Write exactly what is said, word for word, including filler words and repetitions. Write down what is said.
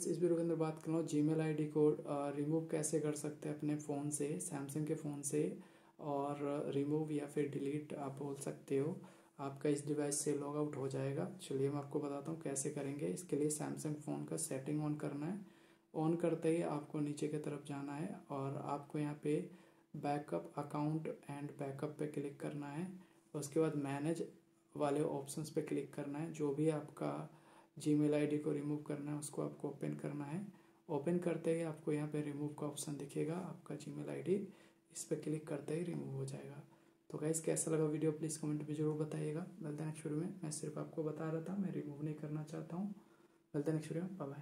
Friends, इस video के अंदर बात कर रहा हूँ जीमेल आईडी को रिमूव कैसे कर सकते हैं अपने फ़ोन से, सैमसंग के फ़ोन से। और रिमूव या फिर डिलीट आप बोल सकते हो, आपका इस डिवाइस से लॉग आउट हो जाएगा। चलिए मैं आपको बताता हूँ कैसे करेंगे। इसके लिए सैमसंग फ़ोन का सेटिंग ऑन करना है। ऑन करते ही आपको नीचे की तरफ जाना है और आपको यहाँ पे बैकअप अकाउंट एंड बैकअप पे क्लिक करना है। उसके बाद मैनेज वाले ऑप्शंस पे क्लिक करना है। जो भी आपका जीमेल आईडी को रिमूव करना है उसको आपको ओपन करना है। ओपन करते ही आपको यहाँ पे रिमूव का ऑप्शन दिखेगा। आपका जीमेल आईडी इस पर क्लिक करते ही रिमूव हो जाएगा। तो गाइस, कैसा लगा वीडियो प्लीज़ कमेंट में जरूर बताइएगा। मिलते हैं नेक्स्ट वीडियो में। मैं सिर्फ आपको बता रहा था, मैं रिमूव नहीं करना चाहता हूँ। मिलते हैं नेक्स्ट वीडियो में। Bye bye.